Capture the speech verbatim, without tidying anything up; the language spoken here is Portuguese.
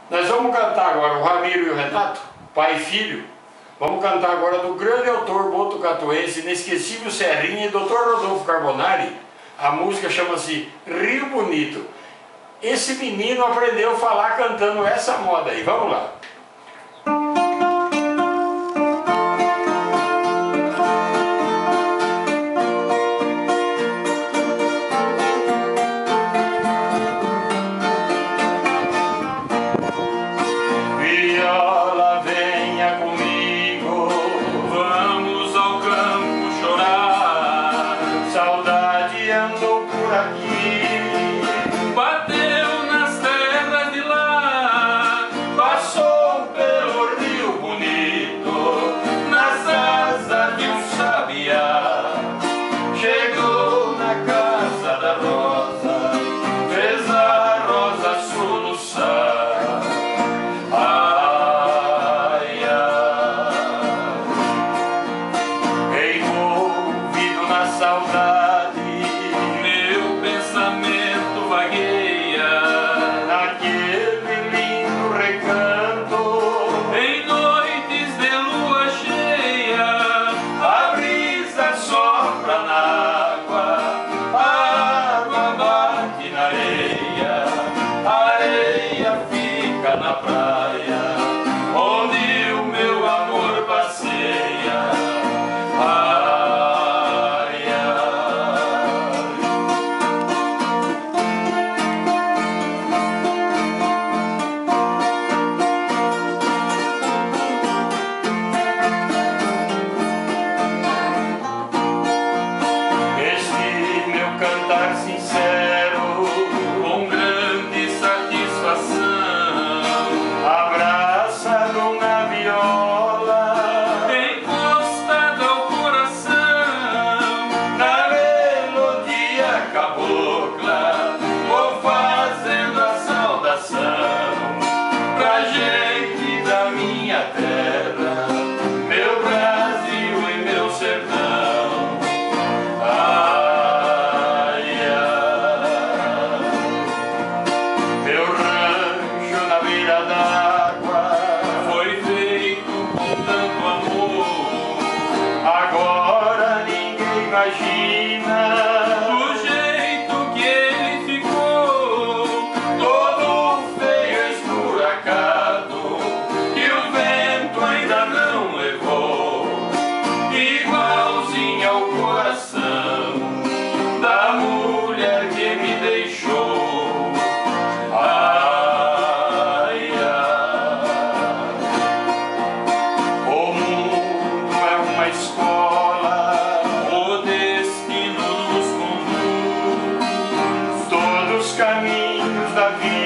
Nós vamos cantar agora o Ramiro e o Renato, pai e filho. Vamos cantar agora do grande autor botucatuense, inesquecível Serrinha e doutor Rodolfo Carbonari. A música chama-se Rio Bonito. Esse menino aprendeu a falar cantando essa moda aí. Vamos lá. Viola, venha comigo, vamos ao campo chorar. Saudade andou por aqui, bateu nas terras de lá, passou pelo Rio Bonito, nas asas de um sabiá. Chegou na casa da rosa, fez a rosa soluçar. Saudade, meu pensamento vagueia naquele lindo recanto, em noites de lua cheia. A brisa sopra na água, a água bate na areia, a areia fica na praia, onde o meu amor passeia. Cantar sincero, com grande satisfação, abraçado na viola, encostado ao coração, na melodia cabocla, vou fazendo a saudação pra gente da minha terra, meu Brasil e meu sertão. Foi feito com tanto amor, agora ninguém imagina do jeito que ele ficou, todo feio, esburacado, que o vento ainda não levou, igualzinho ao coração da mulher que me deixou. Escola, o destino nos conduz, todos os caminhos da vida.